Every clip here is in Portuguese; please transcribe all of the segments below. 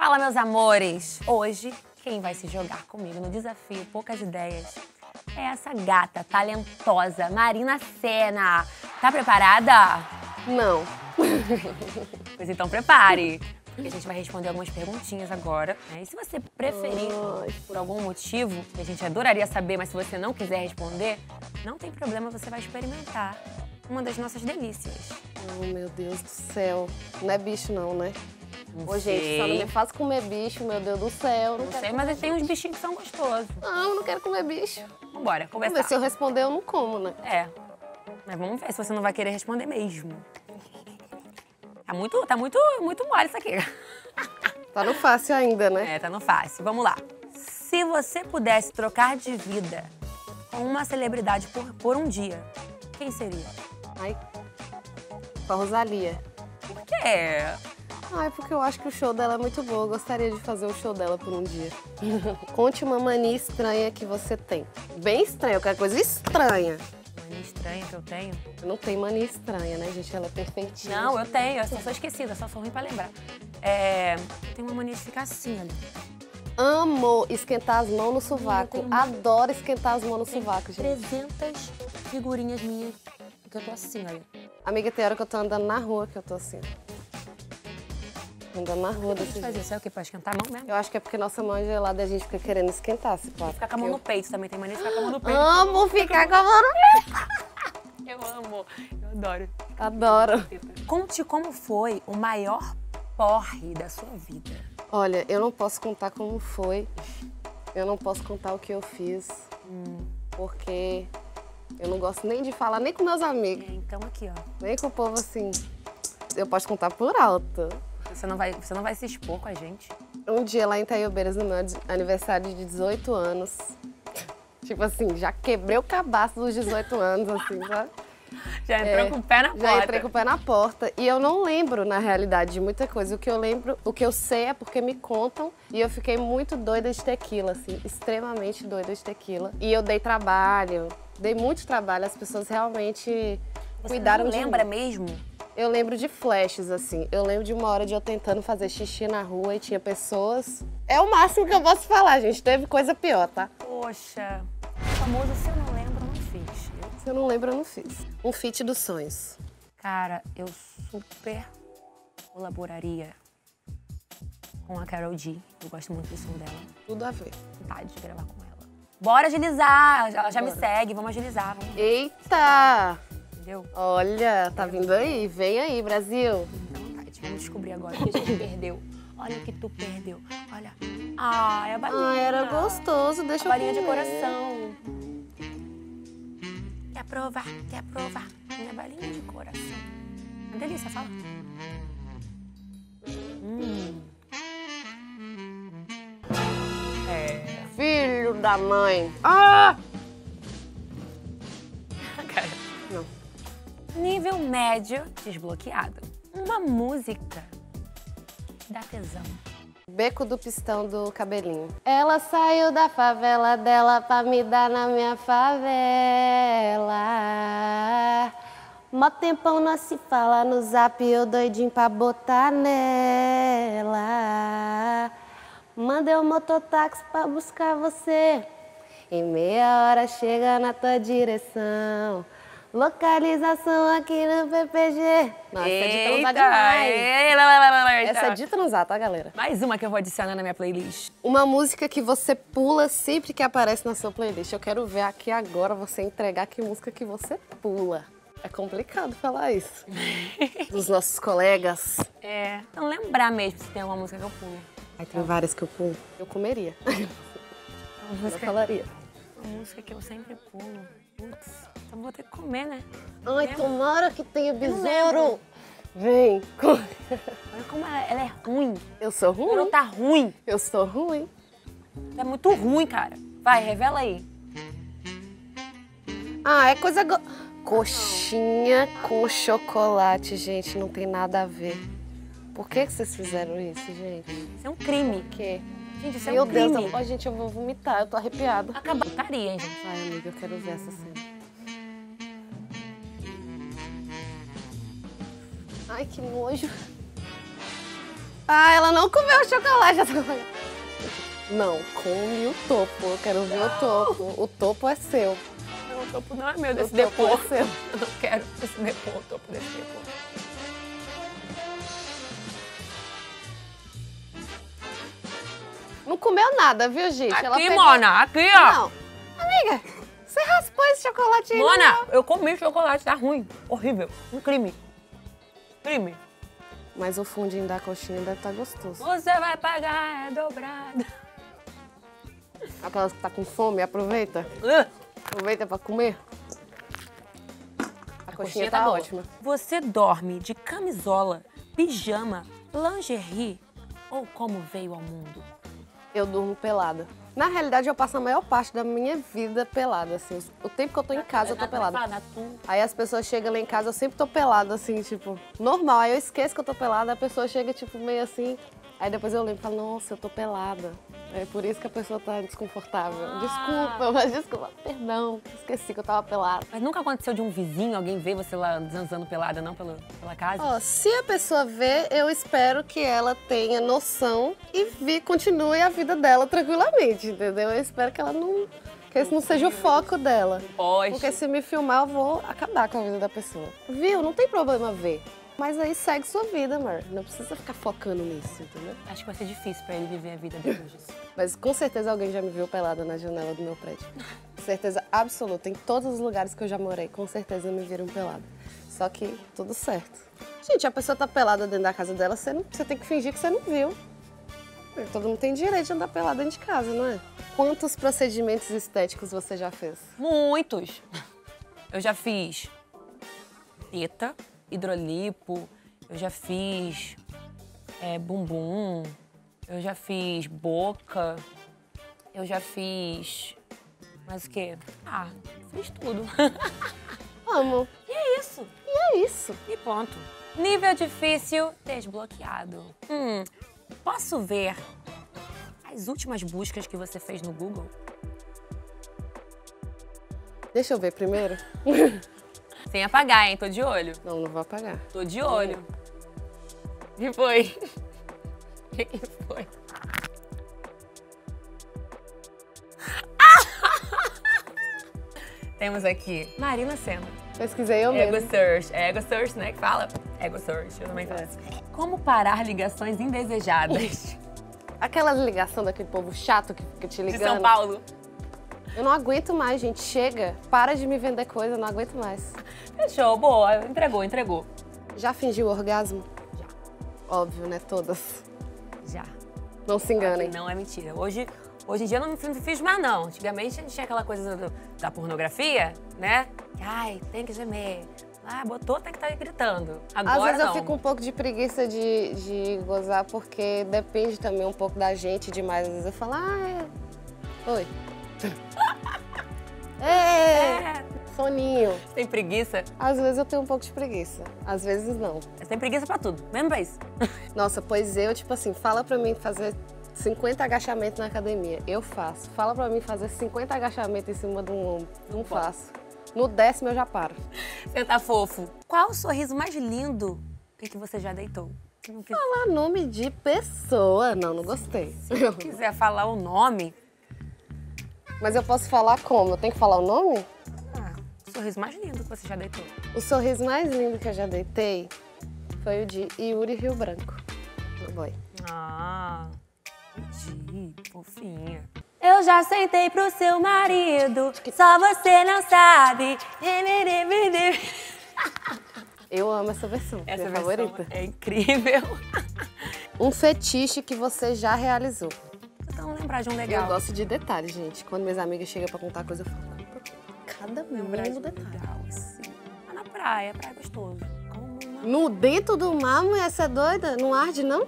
Fala, meus amores! Hoje, quem vai se jogar comigo no desafio Poucas Ideias é essa gata talentosa, Marina Sena. Tá preparada? Não. Pois então prepare, porque a gente vai responder algumas perguntinhas agora, né? E se você preferir, por algum motivo, que a gente adoraria saber, mas se você não quiser responder, não tem problema, você vai experimentar uma das nossas delícias. Oh, meu Deus do céu. Não é bicho não, né? Não Ô, gente, só não me faz comer bicho, meu Deus do céu. Não sei, mas tem uns bichinhos que são gostosos. Não, eu não quero comer bicho. Vambora, Vamos ver, conversar. se eu responder, eu não como, né? É, mas vamos ver se você não vai querer responder mesmo. Tá muito mole isso aqui. Tá no fácil ainda, né? É, tá no fácil. Vamos lá. Se você pudesse trocar de vida com uma celebridade por um dia, quem seria? Ai, com a Rosalia. Por quê? Ai, porque eu acho que o show dela é muito bom. Eu gostaria de fazer o show dela por um dia. Conte uma mania estranha que você tem. Bem estranha, eu quero coisa estranha. Mania estranha que eu tenho? Eu não tenho mania estranha, né, gente? Ela é perfeitinha. Não, eu tenho. Eu só sou esquecida, só sou ruim pra lembrar. Eu tenho uma mania de ficar assim, olha. Amo esquentar as mãos no sovaco. Adoro esquentar as mãos no sovaco, gente. 300 figurinhas minhas que eu tô assim, olha. Amiga, tem hora que eu tô andando na rua que eu tô assim. Andando na rua desse Faz jeito. isso é o quê? Pra esquentar a mão mesmo? Eu acho que é porque nossa mão é gelada e a gente fica querendo esquentar, se pá. Ficar com a mão no peito também, tem mania de ficar com a mão no peito. Amo ficar com a mão no peito. Eu amo, eu adoro. Adoro. Conte como foi o maior porre da sua vida. Olha, eu não posso contar como foi. Eu não posso contar o que eu fiz. Porque eu não gosto nem de falar, nem com meus amigos. Então aqui, ó. Nem com o povo assim. Eu posso contar por alto. Você não vai se expor com a gente. Um dia lá em Itaiobeiras, no meu aniversário de 18 anos. Tipo assim, já quebrei o cabaço dos 18 anos, assim, sabe? Já entrou com o pé na porta. Já entrei com o pé na porta. E eu não lembro, na realidade, de muita coisa. O que eu sei é porque me contam. E eu fiquei muito doida de tequila, assim, extremamente doida de tequila. E eu dei trabalho, dei muito trabalho. As pessoas realmente cuidaram de mim. Você lembra mesmo? Eu lembro de flashes, assim. Eu lembro de uma hora de eu tentando fazer xixi na rua e tinha pessoas... É o máximo que eu posso falar, gente. Teve coisa pior, tá? Poxa, o famoso se eu não lembro, eu não fiz. Se eu não lembro, eu não fiz. Um feat dos sonhos. Cara, eu super colaboraria com a Karol G. Eu gosto muito do som dela. Tudo a ver. Vontade de gravar com ela. Bora agilizar! Ela já me segue, vamos agilizar. Vamos, Eita! entendeu? Olha, tá vindo aí. Vem aí, Brasil. Dá vontade. Vamos descobrir agora o que a gente perdeu. Olha o que tu perdeu. Olha. Ah, é a balinha. Ah, era gostoso. Deixa eu Balinha de comer. coração. Quer provar? Quer provar? Minha balinha de coração. Uma delícia, fala. Filho da mãe. Ah! Cara. Não. Nível médio desbloqueado. Uma música que dá tesão. Beco do Pistão do Cabelinho. Ela saiu da favela dela pra me dar na minha favela. Mó tempão nós se fala no zap, eu doidinho pra botar nela. Mandei o mototáxi pra buscar você. Em meia hora chega na tua direção. Localização aqui no PPG. Nossa, essa é de transar demais. Essa é de transar, tá, galera? Mais uma que eu vou adicionar na minha playlist. Uma música que você pula sempre que aparece na sua playlist. Eu quero ver aqui agora você entregar que música que você pula. É complicado falar isso. Dos nossos colegas. Não lembrar mesmo se tem alguma música que eu pulo. Aí tem várias que eu pulo. Eu comeria. Uma Eu falaria. música que eu sempre pulo. Putz, então vou ter que comer, né? Ai, Lembra? tomara que tenha lembro. besouro. Vem. Olha como ela é ruim. Eu sou Ela ruim. tá ruim. Eu sou ruim. Ela é muito ruim, cara. Vai, revela aí. Ah, é coisa... Coxinha com chocolate, gente. Não tem nada a ver. Por que vocês fizeram isso, gente? Isso é um crime. Por quê? Gente, isso é Meu um crime. Deus, ó, gente, eu vou vomitar. Eu tô arrepiada. Acabaria, hein, gente? Ai, amiga, eu quero ver essa cena. Ai, que nojo. Ah, ela não comeu o chocolate. Não, come o topo. Eu quero ver o topo. O topo é seu. Não, o topo não é meu desse O depô. topo é seu. Eu não quero esse depô, o topo desse depô. Não comeu nada, viu, gente? Aqui, ela pegou... Mona, aqui, ó. Não. Amiga, você raspou esse chocolate aí? Mona, não? eu comi chocolate, tá ruim. Horrível. Um crime. Crime. Mas o fundinho da coxinha deve estar gostoso. Você vai pagar, é dobrado. Aquelas que tá com fome, aproveita. Aproveita pra comer. A coxinha tá boa. ótima. Você dorme de camisola, pijama, lingerie ou como veio ao mundo? Eu durmo pelada. Na realidade, eu passo a maior parte da minha vida pelada, assim. O tempo que eu tô em casa, eu tô pelada. Aí as pessoas chegam lá em casa, eu sempre tô pelada, assim, tipo, normal. Aí eu esqueço que eu tô pelada, a pessoa chega, tipo, meio assim. Aí depois eu lembro e falo, nossa, eu tô pelada. É por isso que a pessoa tá desconfortável. Desculpa, perdão, esqueci que eu tava pelada. Mas nunca aconteceu de um vizinho, alguém ver você lá zanzando pelada, não, pela casa? Ó, se a pessoa vê, eu espero que ela tenha noção e continue a vida dela tranquilamente, entendeu? Eu espero que ela não... que esse não seja o foco dela. Pode. Porque se me filmar, eu vou acabar com a vida da pessoa. Viu? Não tem problema ver. Mas aí segue sua vida, amor. Não precisa ficar focando nisso, entendeu? Acho que vai ser difícil pra ele viver a vida depois disso. Mas com certeza alguém já me viu pelada na janela do meu prédio. Certeza absoluta. Em todos os lugares que eu já morei, com certeza me viram pelada. Só que tudo certo. Gente, a pessoa tá pelada dentro da casa dela, você tem que fingir que você não viu. Todo mundo tem direito de andar pelada dentro de casa, não é? Quantos procedimentos estéticos você já fez? Muitos. Eu já fiz teta, hidrolipo, eu já fiz bumbum, eu já fiz boca, eu já fiz... mais o quê? Ah, fiz tudo. Amo. E é isso. E é isso. E ponto. Nível difícil desbloqueado. Posso ver as últimas buscas que você fez no Google? Deixa eu ver primeiro. Sem apagar, hein? Tô de olho. Não, não vou apagar. Tô de olho. O que foi? O que foi? Temos aqui Marina Sena. Pesquisei eu mesmo. Ego Search. É Ego Search, né? Que fala? Ego Search, eu também faço. Como parar ligações indesejadas? Aquela ligação daquele povo chato que fica te ligando. De São Paulo. Eu não aguento mais, gente. Chega. Para de me vender coisa, eu não aguento mais. Fechou, boa. Entregou. Já fingiu orgasmo? Já. Óbvio, né? Todas. Já. Não se enganem. Não é mentira. Hoje em dia eu não fiz mais, não. Antigamente a gente tinha aquela coisa da pornografia, né? Ai, tem que gemer. Ah, botou, tem que estar gritando. Agora Às vezes não. eu fico um pouco de preguiça de gozar, porque depende também um pouco da gente demais. Às vezes eu falo, oi. Soninho. Tem preguiça? Às vezes eu tenho um pouco de preguiça. Às vezes não. Você tem preguiça pra tudo, mesmo pra isso. Nossa, pois eu, tipo assim, fala pra mim fazer 50 agachamentos na academia. Eu faço. Fala pra mim fazer 50 agachamentos em cima de um ombro. Não faço. No 10º eu já paro. Você tá fofo. Qual o sorriso mais lindo em que você já deitou? Falar nome de pessoa. Não gostei. Se quiser falar o nome... Mas eu posso falar como? Eu tenho que falar o nome? O sorriso mais lindo que você já deitou. O sorriso mais lindo que eu já deitei foi o de Yuri Rio Branco. Meu boy. Entendi. Fofinha. Eu já sentei pro seu marido, só você não sabe. Eu amo essa versão, Essa minha versão favorita. é incrível. Um fetiche que você já realizou. Então, lembrar de um legal. Eu gosto de detalhes, gente. Quando minhas amigas chegam pra contar coisa, eu falo, cada mínimo detalhe. Legal, sim. Mas na praia é gostoso. No dentro do mar, mulher, você é doida? Não arde, não?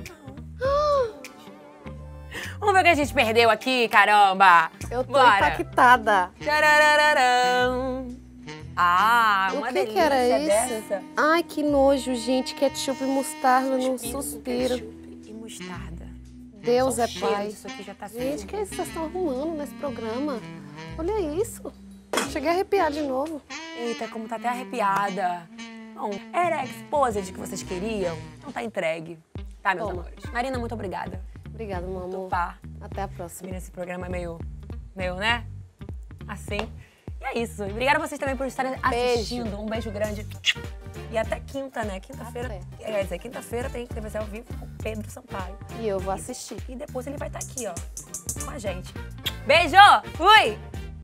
Vamos ver o que a gente perdeu aqui, caramba! Eu tô Bora. impactada. Tchararararam. Uma O que delícia era isso? dessa. Ai, que nojo, gente. Ketchup e mostarda num suspiro. Ketchup e mostarda. Deus Só o é cheiro pai. disso aqui já tá Gente, o que é isso que vocês estão arrumando nesse programa? Olha isso. Cheguei a arrepiar de novo. Eita, como tá até arrepiada. Bom, era a Exposed que vocês queriam? Então tá entregue. Tá, meus amores? Marina, muito obrigada. Obrigada, meu amor. Topar. Até a próxima. Esse programa é meio, né? Assim. E é isso. Obrigada a vocês também por estarem assistindo. Um beijo grande. E até quinta, né? Quinta-feira. Quer dizer, quinta-feira tem TVC ao vivo com Pedro Sampaio. E eu vou assistir. E depois ele vai estar aqui, ó, com a gente. Beijo! Fui!